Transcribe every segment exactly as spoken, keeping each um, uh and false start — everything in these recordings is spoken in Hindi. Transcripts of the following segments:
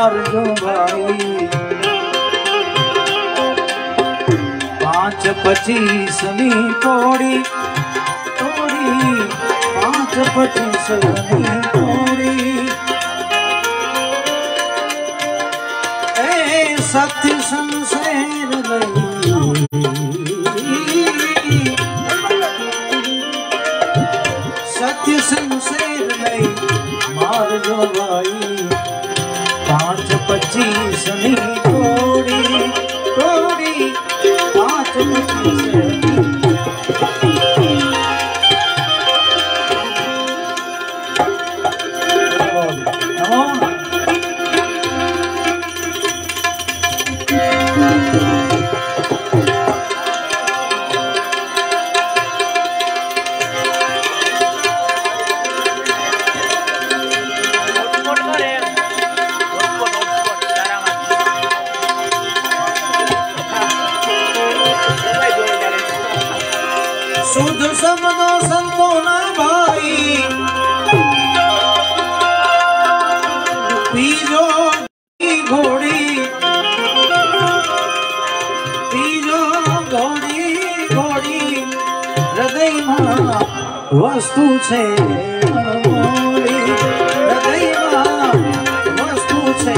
मारजो भाई। पांच पच्चीस नी तोड़ी तोड़ी, पांच पच्चीस नी तोड़ी। ए सत्य संसेर सत्य संसेर नहीं मारजो भाई। पांच पच्चीस नी तोड़ी तोड़ी, पांच पच्चीस शुद्ध समझो संतो ना भाई। पीजो घोड़ी पीजो घोड़ी घोड़ी, हृदय में वस्तु छे हृदय में वस्तु छे।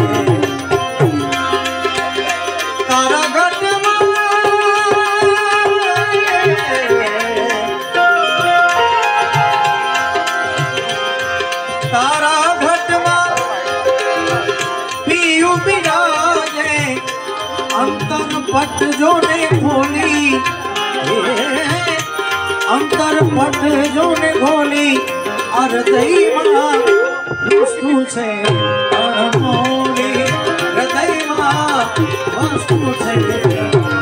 तारा घट तारा घट में पीयू बिराजे। अंतर पट जो ने खोली, अंतर पट जो ने खोली, हृदय में वस्तु छे अनमोली, हृदय में वस्तु छे।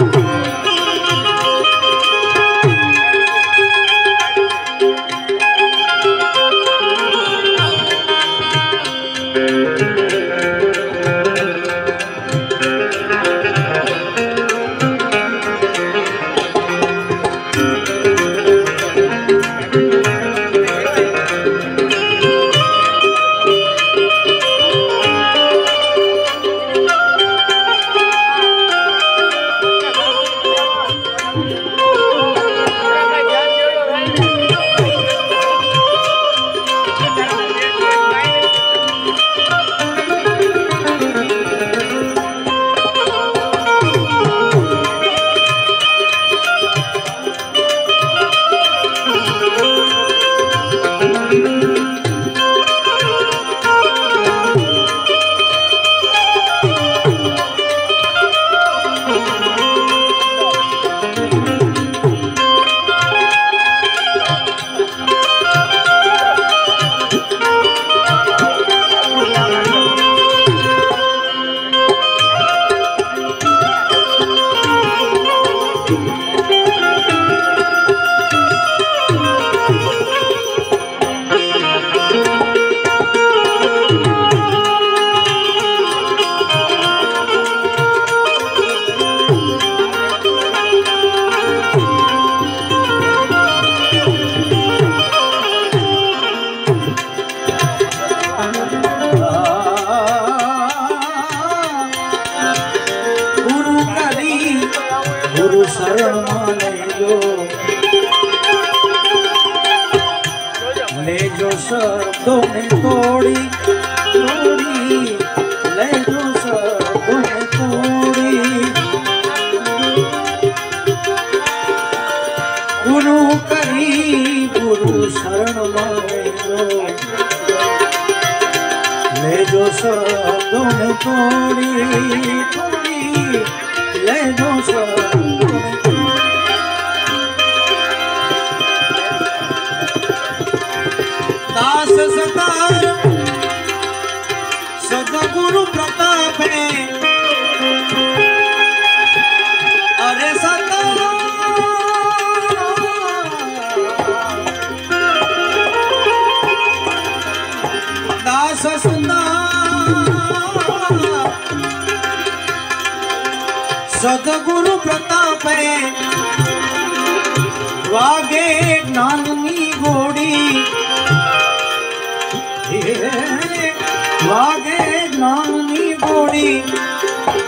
गुरु शरण लेजो लेजो शब्दों में तोड़ी तोड़ी, लेजो शब्दों में तोड़ी। गुरु करी गुरु शरण लेजो लेजो शब्दों में तोड़ी तोड़ी, लेजो शब्दों में तोड़ी। दास सतार सदगुरु प्रताप है, अरे सतार दास सदगुरु प्रताप है, वागे ज्ञाननी घोड़ी, वागे ज्ञाननी घोड़ी।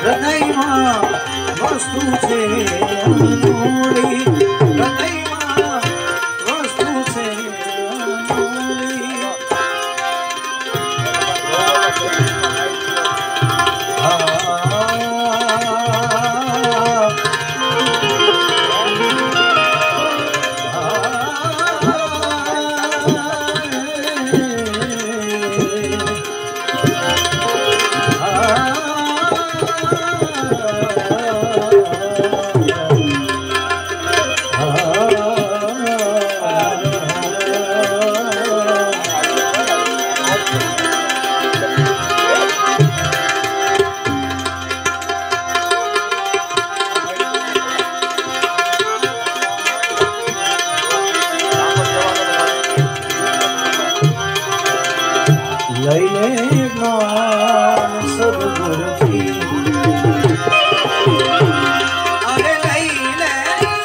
હૃદયમાં વસ્તુ છે અનમોલી, હૃદયમાં વસ્તુ છે અનમોલી. લઈ લે જ્ઞાન સદગુરુથી, અરે લઈ લે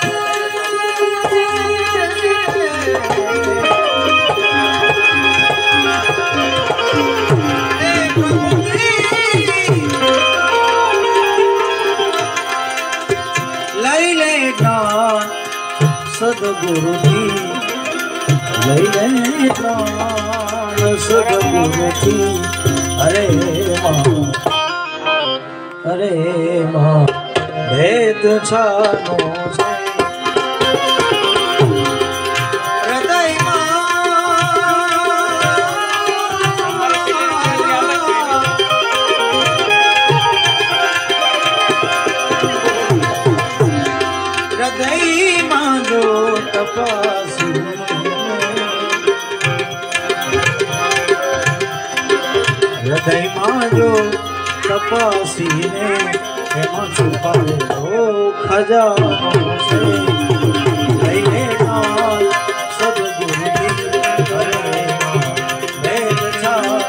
લઈ લે જ્ઞાન સદગુરુથી, લઈ લે જ્ઞાન સદગુરુથી. અરે માં અરે માં ભેદ છાનો છે હૃદયમાં, હૃદયમાં જો તપાસી, હૃદયમાં જો તપાસીને એમાં છુપાયેલો ખજાનો છે. લઈ લે જ્ઞાન સદગુરુથી, અરે ભેદ છાનો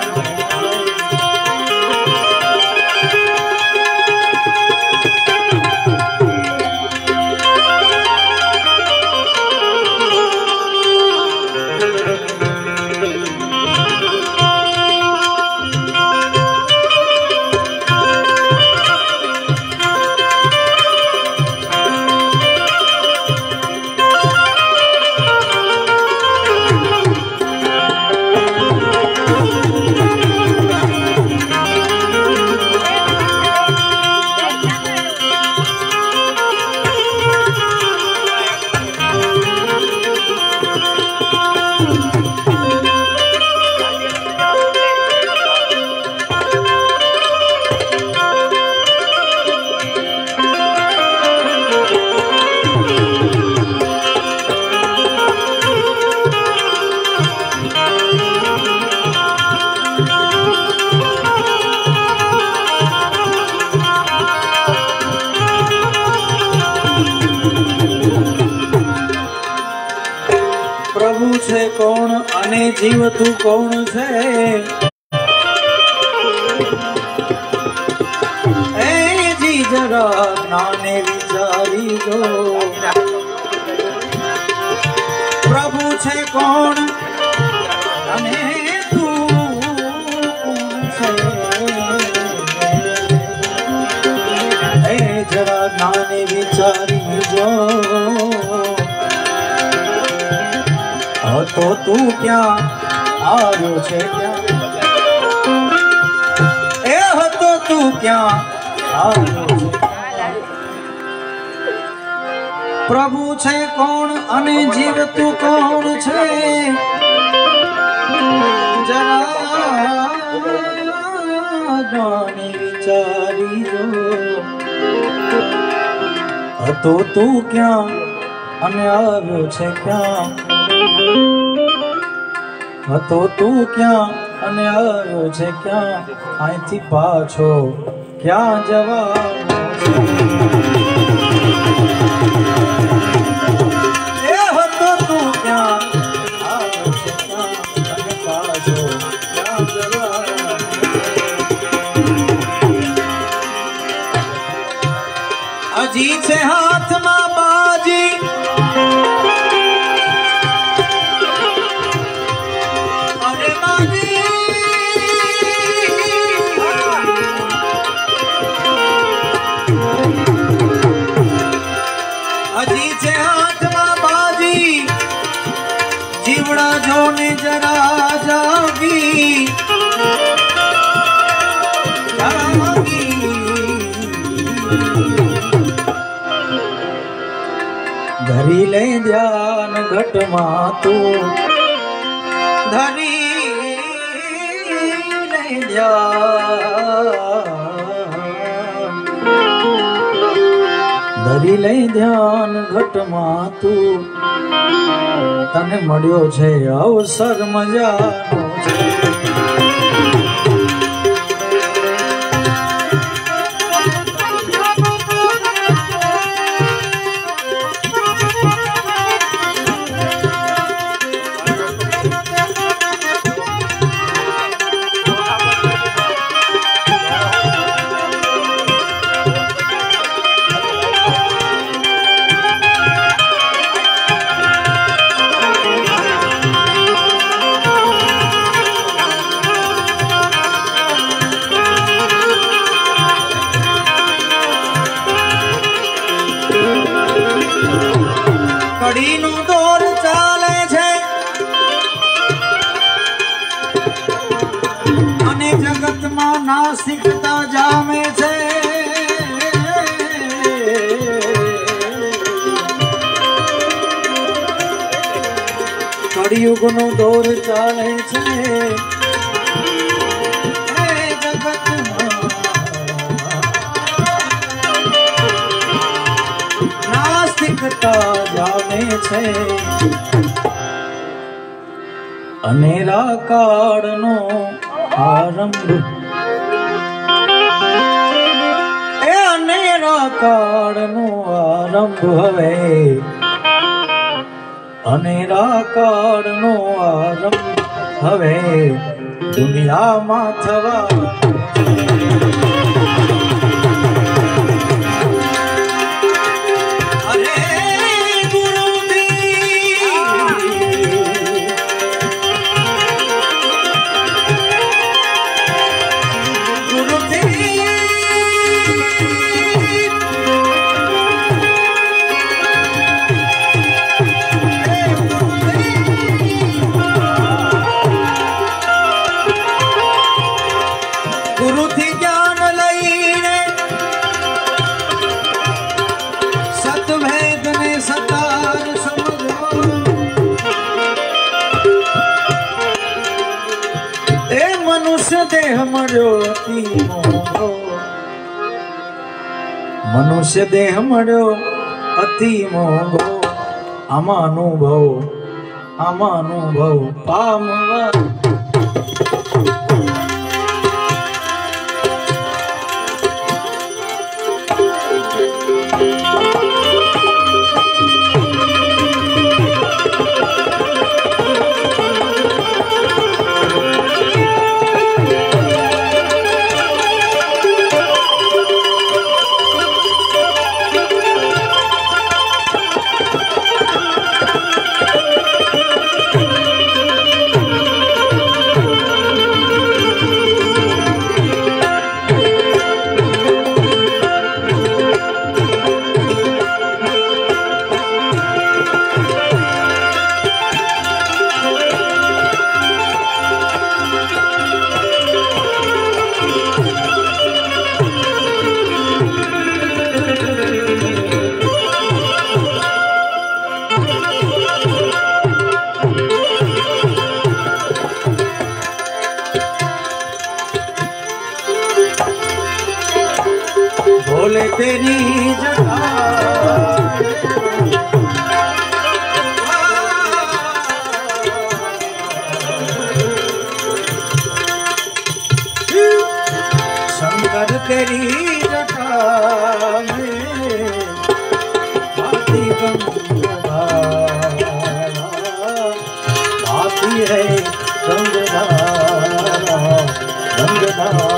પ્રભુ છે કોણ અને જીવ તું કોણ છે? એ જી જરા જ્ઞાને વિચારી જો. પ્રભુ છે કોણ અને તું કોણ છે? એ જરા જ્ઞાને વિચારી જો. તો તું ક્યાં આવ્યો છે ક્યાં? એ હતો તું ક્યાં આવ્યો છે? પ્રભુ છે કોણ અને જીવ તું કોણ છે? જરા જાણી વિચારી જો. હતો તું ક્યાં અને આવ્યો છે ક્યાં? હતો તું ક્યાં અને આવ્યો છે ક્યાં? અહીંથી પાછો ક્યાં જવાનો છે? એ હતો તું ક્યાં આવ્યો છે ક્યાં? અને પાછો ક્યાં જવાનો છે? હજી છે હાથમાં બાજી, हजी छे हाथमां बाजी जीवड़ा जोने जरा जागी जागी धरी ले ध्यान घट मां तू धरी ले ध्यान धरी ले ध्यान घट मां तू तने मळ्यो छे अवसर मजानो छे कड़ी नु दौर चाले छे अने जगत मां नासिकता जामे छे कड़ियुग नु दौर चाले छे जगत नासिकता जामे छे अनेरा काळनो आरंभ ए अनेरा काळनो आरंभ हवे अनेरा काळनो आरंभ हवे दुनिया मां थवा मनुष्य देह मळ्यो अति मोंघो मनुष्य देह मळ्यो अति मोंघो आमा अनुभव आमा अनुभव पामवा बोले तेरी जटा शंकर तेरी जटा में आती गंगा आती है गंगधारा गंगधारा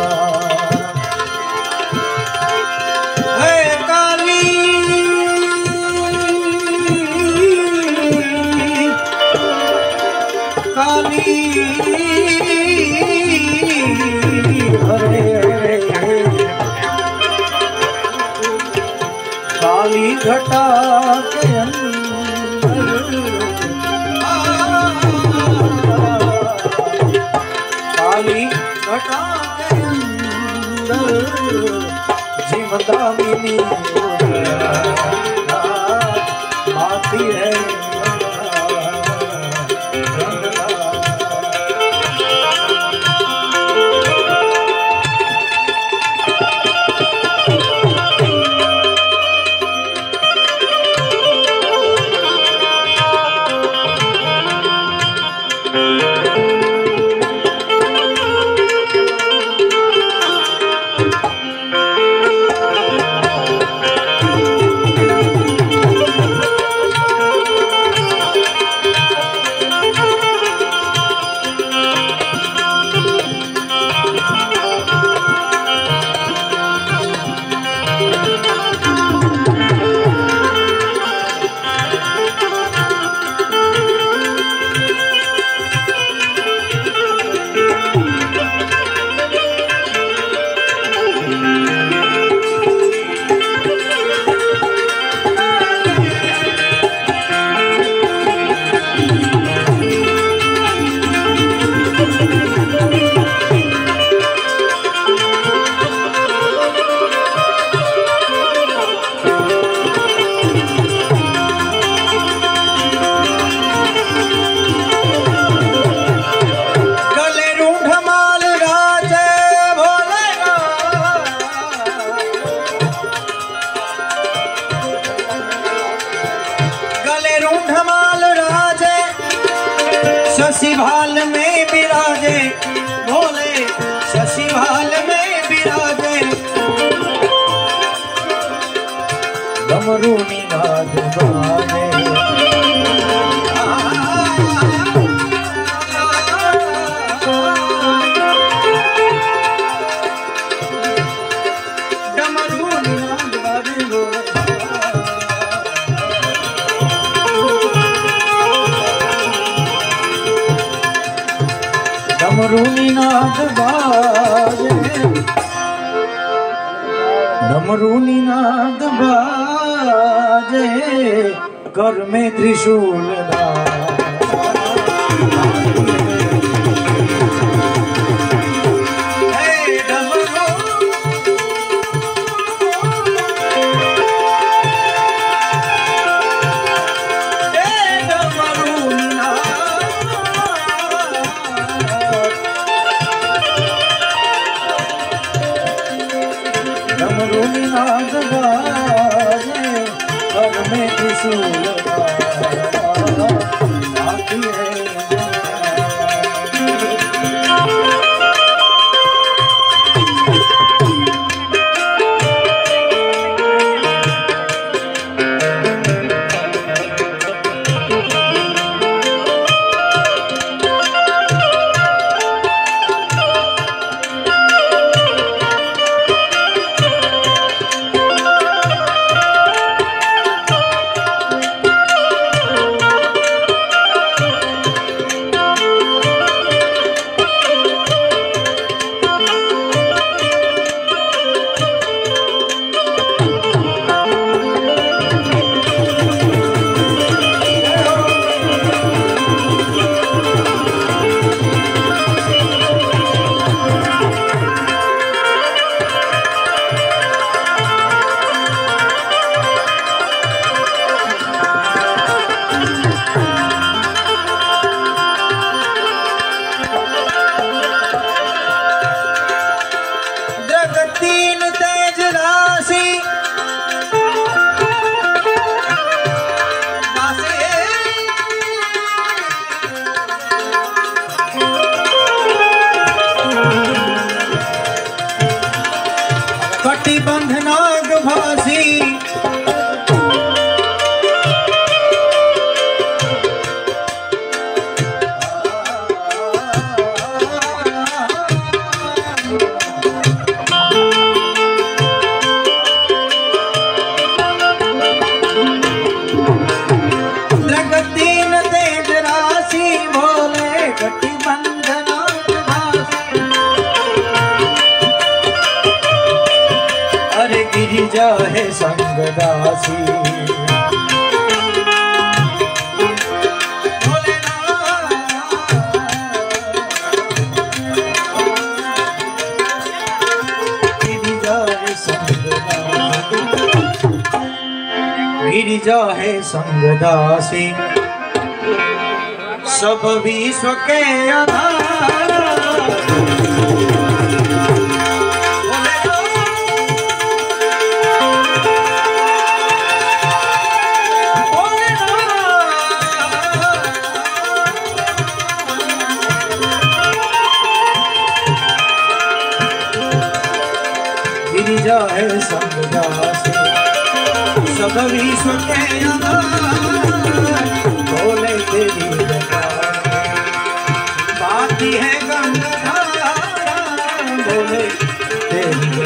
काली घटा के अंदर, काली घटा के अंदर जीवदामिनी आती है। शशिभाल में विराजे भोले, शशिभाल में विराजे डमरू निनाद बाजे। डमरू निनाद बाजे डमरू निनाद बाजे, डमरू निनाद बाजे, कर में त्रिशूल डमरू निनाद बाजे, कर में त्रिशूल आती है। कटिबंध नाग भासी, जगतीन तेज राशि भोले, कटिबंध नाग भासी, अरे गिरिजा है संग दासी। गिरिजा है संगदासी सब विश्व के आधार। गिरिजा है संगदासी सब विश्व के आधार। बोले तेरी बाती है गंगाधारा, बोले तेरी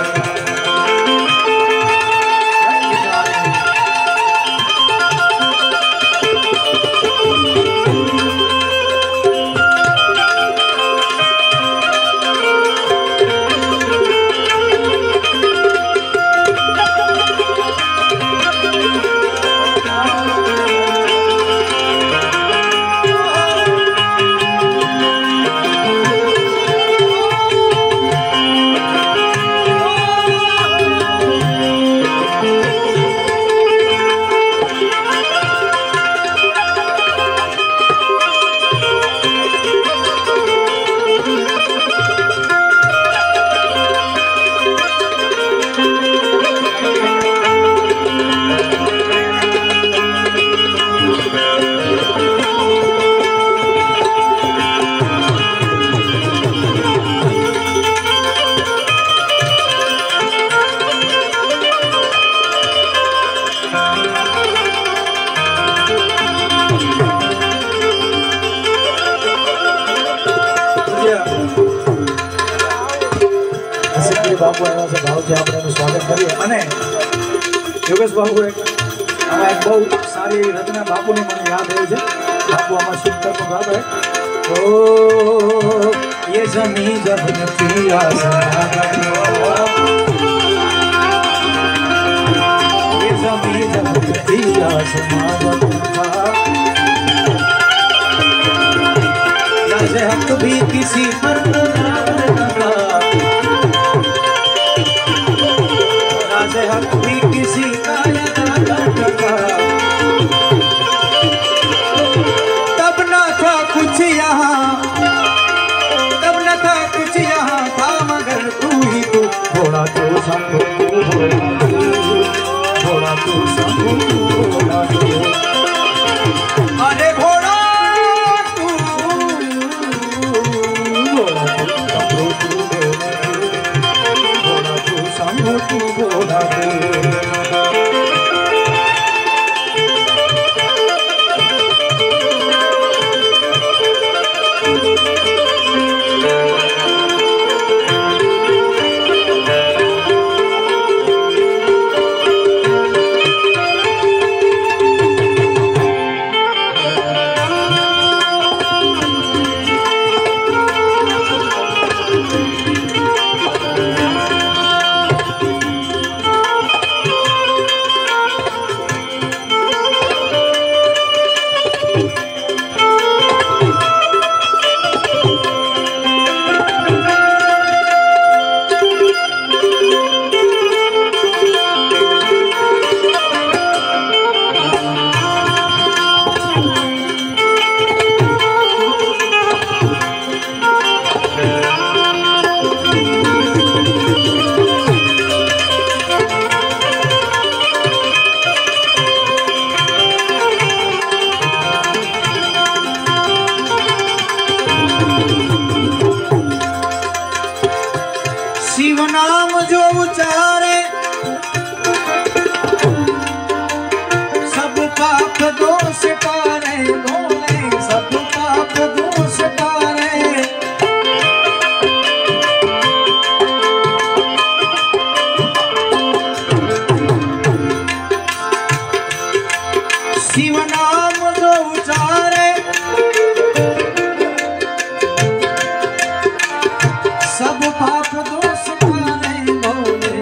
बापू से भाव से આપણે સ્વાગત કરીએ। અને યોગેશ બાપુ એક આમાં એક બહુ સારી રચના બાપુની મને યાદ આવી છે। બાપુ આમાં સુંદર પણ ગાતા है ओ ये जमी जब नथी आसमां, ये जमी जब नथी आसमां से हक भी किसी पर से हक भी किसी का तब न था कुछ यहाँ, तब न था कुछ यहाँ था मगर तू ही तू थोड़ा तो संभो, थोड़ा तो संभो, थोड़ा तो अरे घोड़ा शिव नाम जो उचारे सब पाप दोष तारे, बोले सब पाप दोष तारे। शिव नाम जो उचारे सब पाप दोष तारे, बोले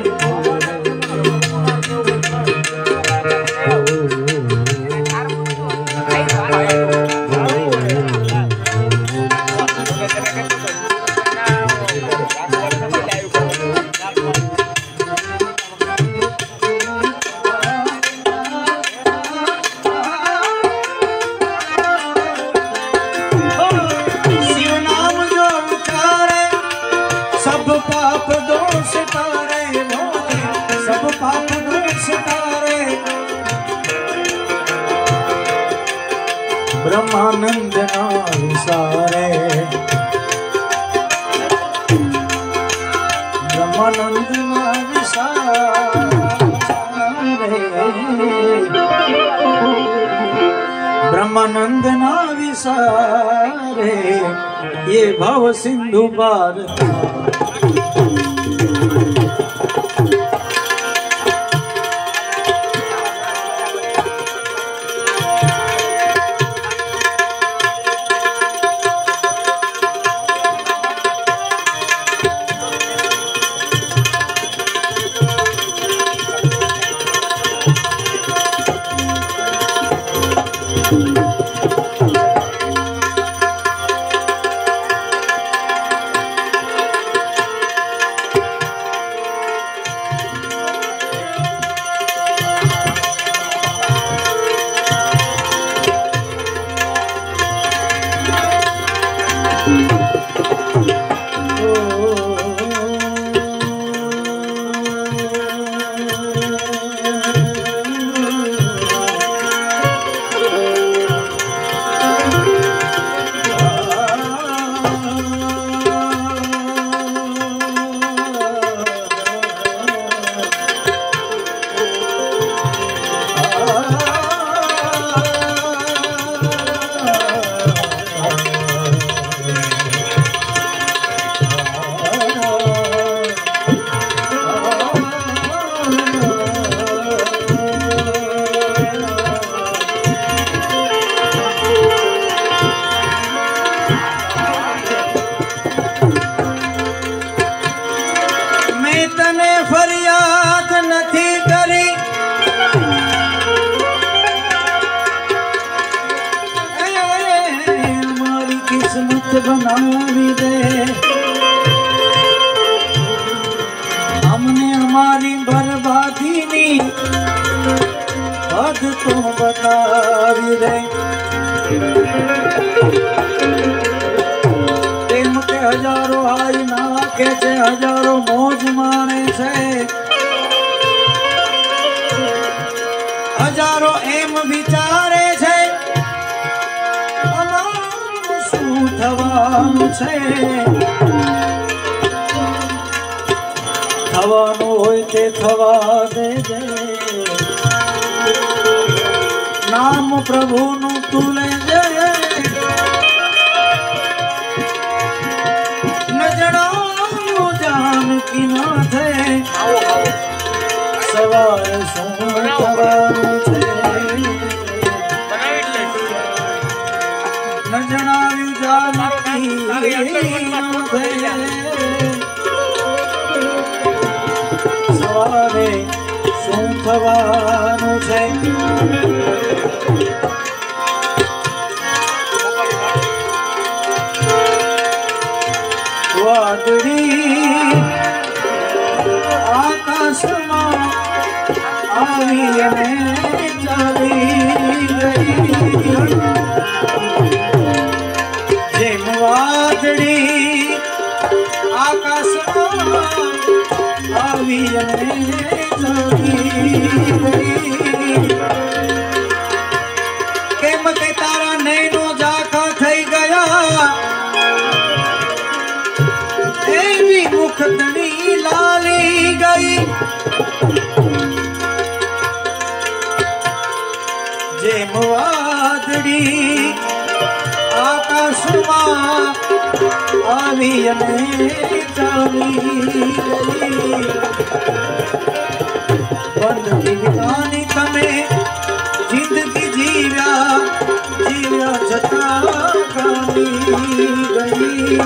ब्रह्मानंद ना विसारे ब्रह्मानंद ना विसारे ब्रह्मानंद ना विसारे ये भव सिंधु पार बनावी दे हमने हमारी बर्बादी नी हद तो बतावी दे प्रेम के हजारों हाई नाखे से हजारों मौज माने से हजारों एम विचारे से થવાનું છે થવાનું હોય તે થવા દેજે નામ પ્રભુનું તું લેજે ન જણાવું જાનકી નાથે સવારે શું થવાનું છે ન જણાવ્યું સવારે શું થવાનું છે વાદળી આકાશમાં આવી અને ચાલી ગઈ જેમ વાદળી આકાશમાં આવી અને ચાલી ગઈ કેમ કે તારા નૈનો ઝાંખા થઈ ગયા એવી મુખતણી લાલી ગઈ જેમ વાદળી આકાશમાં આવી અને ચાલી ગઈ બંધ જીવવાની તમે જિંદગી જીવ્યા જીવ્યા છતાં ગાલી ગઈ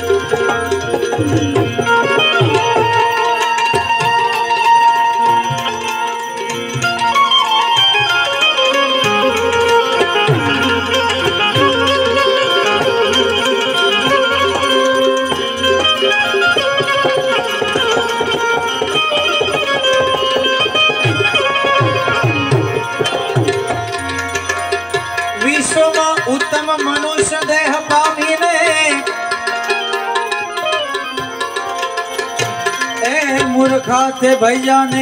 उत्तम मनुष्य देह पामीने ए मूर्खा थे भैया ने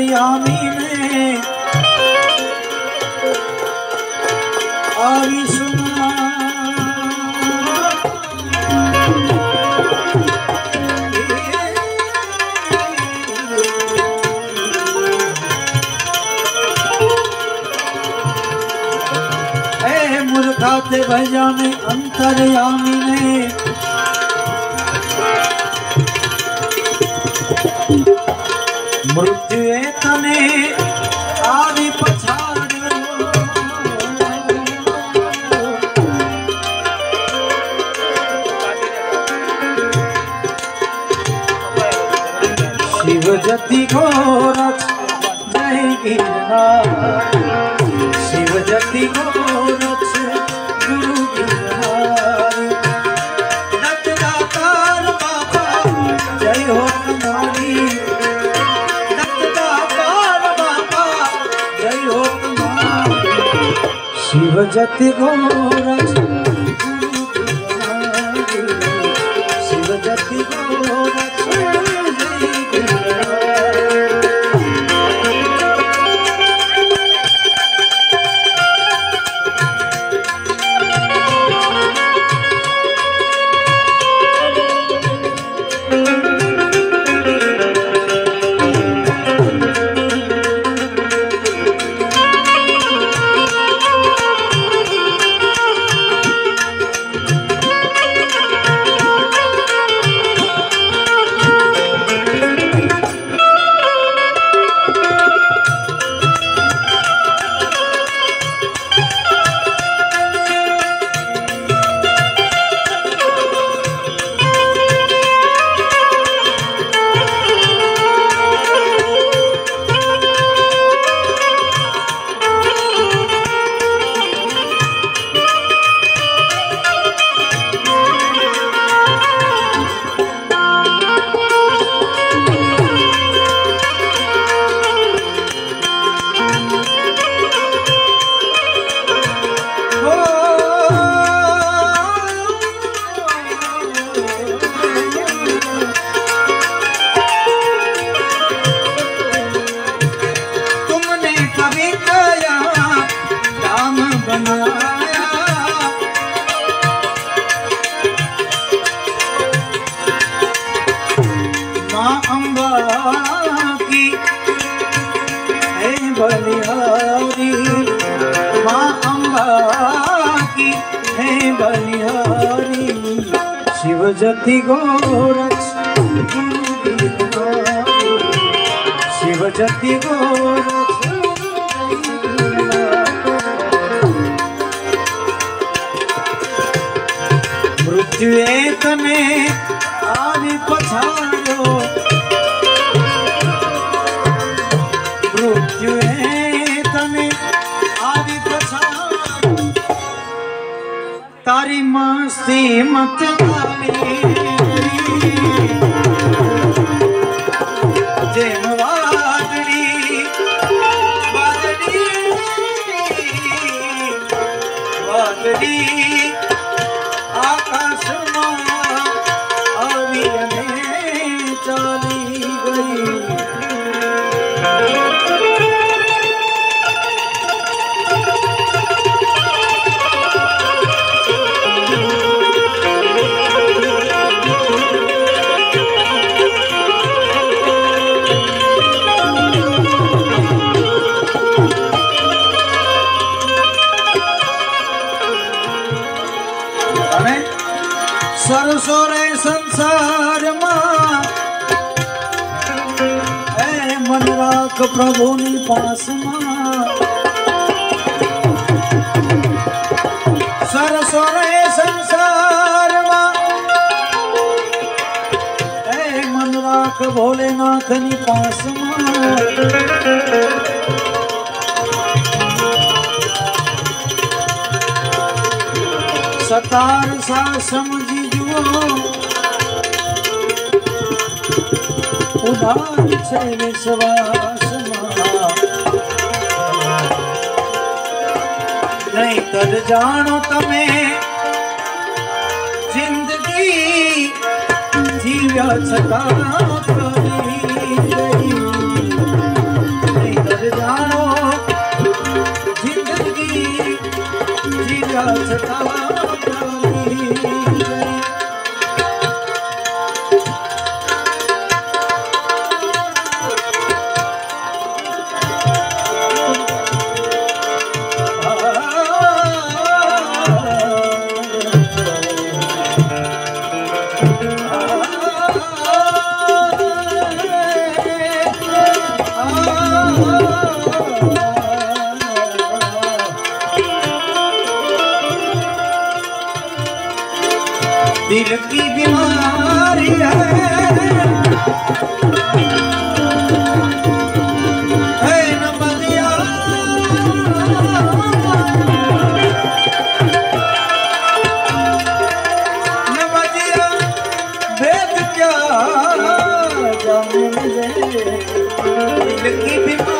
अंतर्यामी ने आविशु खाते भजन अंतर्यामी ने मृत्यु तने आदि पछाड़ो शिव जति घोरक्ष जय गिरनार शिव जति घोरक्ष गुरु गिरनार दत्तदातार बाबा जय हो तुम्हारी दत्तदातार बाबा जय हो तुम्हारी शिव जति घोरक्ष गुरु गिरनार शिव जति घोरक्ष बलिहारी माँ अम्बा की है बलिहारी शिव जति गोरक्ष गुरु गिरनारी शिव जति गोरक्ष मृत्यु तने आदि पछाड़ो मृत्यु तने आदि पछाड़ो तारी मस्ती मत तारी जेम वादड़ी वादड़ी वादड़ी आकाश में आवी ने चली गई सरसो रे संसार में ए मन राख प्रभु नी पास में सरसो रे संसार में ए मन राख भोलेनाथ नी पास में सतार सा समझी उधार से विश्वास नहीं तर जानो तमे जिंदगी जीव्या छता नहीं तर जानो जिंदगी जीव्या छता दिल की बीमारी है, है न बलिया न बलिया भेद क्या जाने दे, दिल की बीमारी